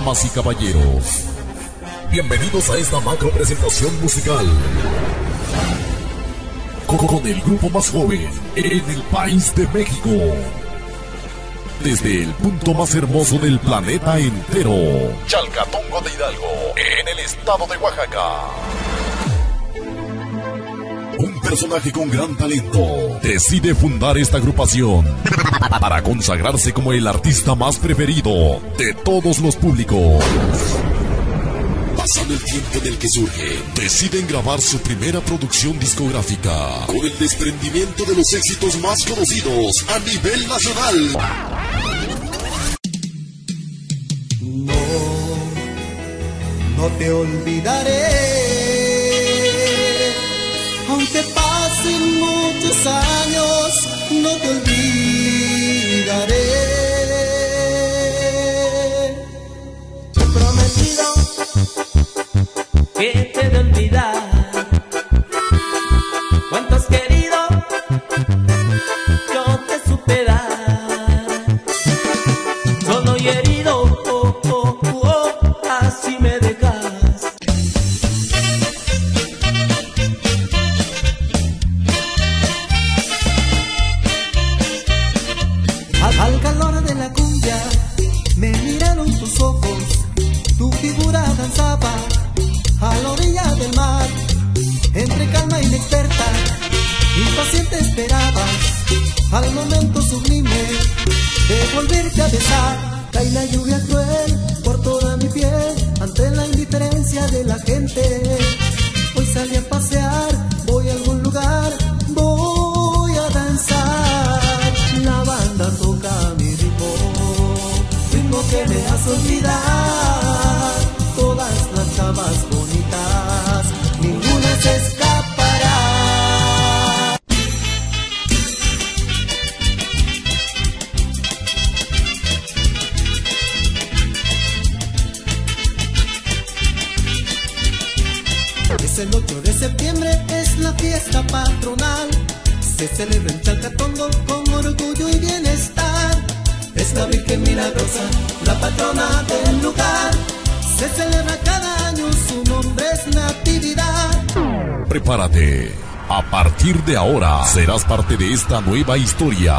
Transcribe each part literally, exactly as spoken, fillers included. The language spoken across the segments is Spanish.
Damas y caballeros, bienvenidos a esta macro presentación musical con el grupo más joven en el país de México, desde el punto más hermoso del planeta entero, Chalcatongo de Hidalgo, en el estado de Oaxaca. Un personaje con gran talento decide fundar esta agrupación para consagrarse como el artista más preferido de todos los públicos. Pasando el tiempo en el que surge, deciden grabar su primera producción discográfica con el desprendimiento de los éxitos más conocidos a nivel nacional. No, no te olvidaré. Aunque pasen muchos años, no te olvidaré. Te he prometido que te he de olvidar. Cuánto has querido, yo te supe dar. Solo y herido, oh, oh, oh, así me dejas. Al calor de la cumbia me miraron tus ojos, tu figura danzaba a la orilla del mar. Entre calma y inexperta, impaciente esperabas al momento sublime de volverte a besar. Cae la lluvia cruel por toda mi piel ante la indiferencia de la gente. Hoy salí a pasear, voy a algún lugar, voy a danzar. La banda toca mi ritmo, ritmo que me hace olvidar todas las chavas bonitas, ninguna se escapará. Es el ocho de septiembre, es la fiesta patronal. Se celebra en Chalcatongo con orgullo y bienestar. Es la Virgen Milagrosa, la patrona del lugar. Se celebra cada año, su nombre es Natividad. Prepárate, a partir de ahora serás parte de esta nueva historia.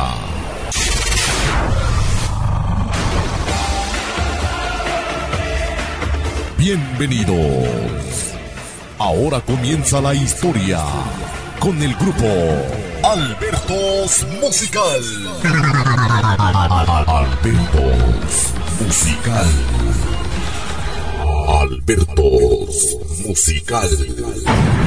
Bienvenidos. Ahora comienza la historia con el grupo Albertos Musical. Albertos Musical. Albertos Musical.